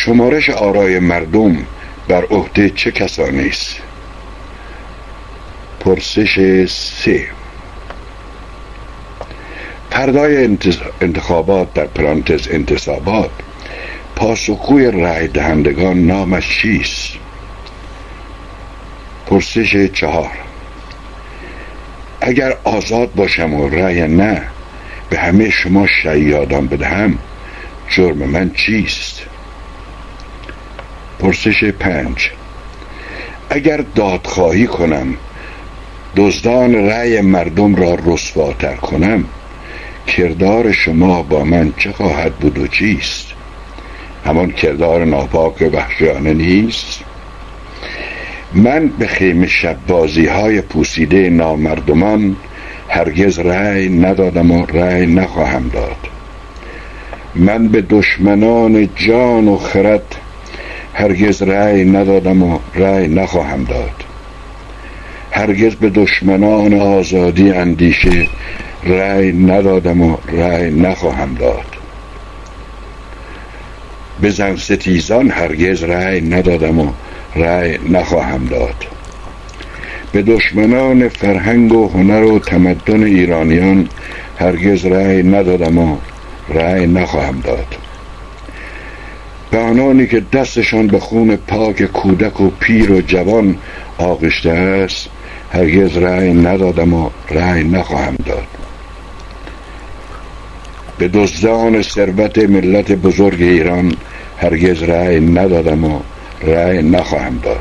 شمارش آرای مردم بر عهده چه کسانی است؟ پرسش 3. فردای انتخابات در پرانتز انتصابات پاسخگوی رای دهندگان نامش چیست؟ پرسش 4. اگر آزاد باشم و رای نه به همه شما شیادان بدهم جرم من چیست؟ پرسش 5. اگر دادخواهی کنم دزدان رأی مردم را رسواتر کنم کردار شما با من چه خواهد بود و چیست؟ همان کردار ناپاک و وحشیانه نیست؟ من به خیمه شب بازی های پوسیده نامردمان هرگز رأی ندادم و رأی نخواهم داد. من به دشمنان جان و خرد هرگز رأی ندادم و رأی نخواهم داد. هرگز به دشمنان آزادی اندیشه رأی ندادم و رأی نخواهم داد. به زن ستیزان هرگز رأی ندادم و رأی نخواهم داد. به دشمنان فرهنگ و هنر و تمدن ایرانیان هرگز رأی ندادم و رأی نخواهم داد. به آنانی که دستشان به خون پاک کودک و پیر و جوان آغشته است هرگز رأی ندادم و رأی نخواهم داد. به دزدان ثروت ملت بزرگ ایران هرگز رأی ندادم و رأی نخواهم داد.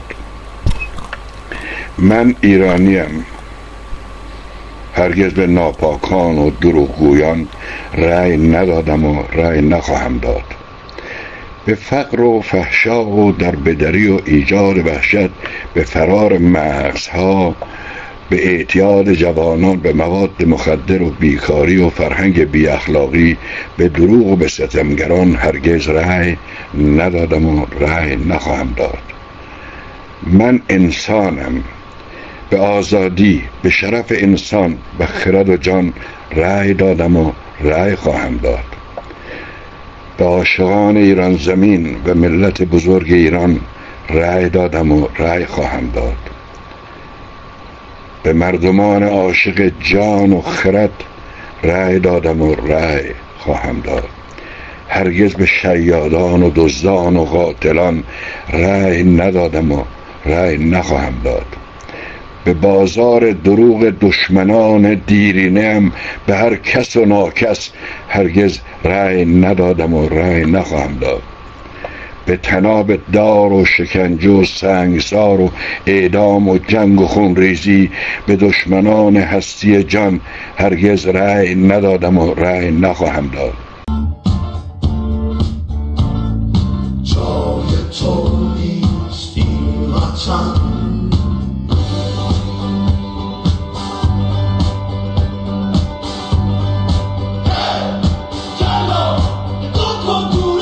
من ایرانیم. هرگز به ناپاکان و دروغگویان رأی ندادم و رأی نخواهم داد. به فقر و فحشا و دربدری و ایجاد وحشت، به فرار مغزها، به اعتیاد جوانان به مواد مخدر و بیکاری و فرهنگ بی اخلاقی، به دروغ و به ستمگران هرگز رأی ندادم و رأی نخواهم داد. من انسانم. به آزادی، به شرف انسان، به خرد و جان رأی دادم و رأی خواهم داد. به عاشقان ایران زمین و ملت بزرگ ایران رأی دادم و رأی خواهم داد. به مردمان عاشق جان و خرد رأی دادم و رأی خواهم داد. هرگز به شیادان و دزدان و قاتلان رأی ندادم و رأی نخواهم داد. به بازار دروغ دشمنان دیرینه‌ام به هر کس و ناکس هرگز رأی ندادم و رأی نخواهم داد. به طناب دار و شکنجه و سنگسار و اعدام و جنگ و خونریزی به دشمنان هستی جان هرگز رأی ندادم و رأی نخواهم داد.